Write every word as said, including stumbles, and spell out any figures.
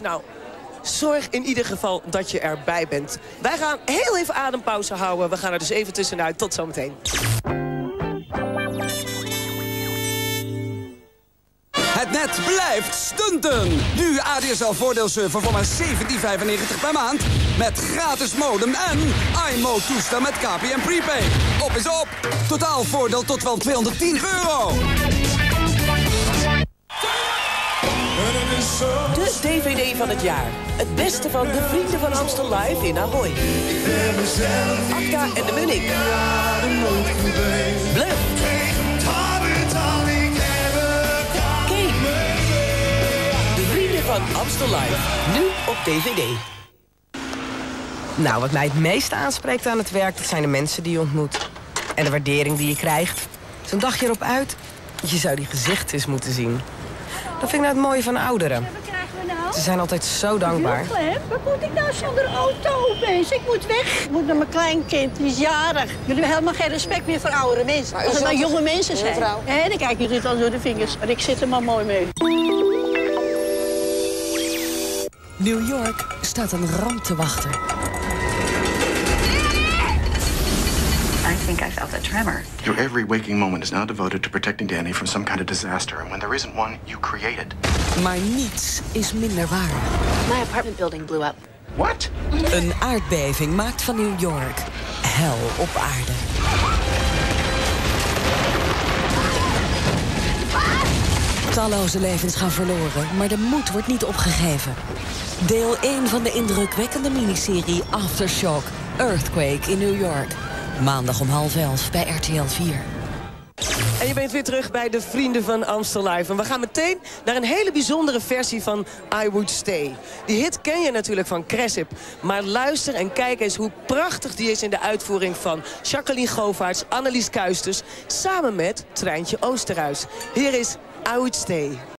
Nou, zorg in ieder geval dat je erbij bent. Wij gaan heel even adempauze houden. We gaan er dus even tussenuit. Tot zometeen. Het net blijft stunten. Nu A D S L-voordeelsurfer voor maar zeventien vijfennegentig per maand. Met gratis modem en iMode-toestel met K P N Prepaid. Op is op. Totaal voordeel tot wel tweehonderdtien euro. De D V D van het jaar. Het beste van de Vrienden van Amstel Live in Ahoy. Acta en de Munnik. Bluff. Kane. De Vrienden van Amstel Live. Nu op D V D. Nou, wat mij het meest aanspreekt aan het werk, dat zijn de mensen die je ontmoet. En de waardering die je krijgt. Zo'n dagje erop uit, je zou die gezichten eens moeten zien. Dat vind ik nou het mooie van ouderen. Wat krijgen we nou? Ze zijn altijd zo dankbaar. Wat moet ik nou zonder auto opeens? Ik moet weg. Ik moet naar mijn kleinkind, die is jarig. Jullie hebben helemaal geen respect meer voor oudere mensen. Als het nou jonge mensen zijn. Hè, dan kijken jullie dan door de vingers. Maar ik zit er maar mooi mee. New York staat een ramp te wachten. I think I felt a tremor. Your every waking moment is now devoted to protecting Danny from some kind of disaster. And when there isn't one, you create it. Maar niets is minder waar. My apartment building blew up. What? Een aardbeving maakt van New York hel op aarde. Talloze levens gaan verloren, maar de moed wordt niet opgegeven. Deel één van de indrukwekkende miniserie Aftershock, Earthquake in New York. Maandag om half elf bij R T L vier. En je bent weer terug bij de Vrienden van Amstel Live. En we gaan meteen naar een hele bijzondere versie van I Would Stay. Die hit ken je natuurlijk van Cressip. Maar luister en kijk eens hoe prachtig die is in de uitvoering van Jacqueline Govaerts, Annelies Kuijsters, samen met Treintje Oosterhuis. Hier is I Would Stay.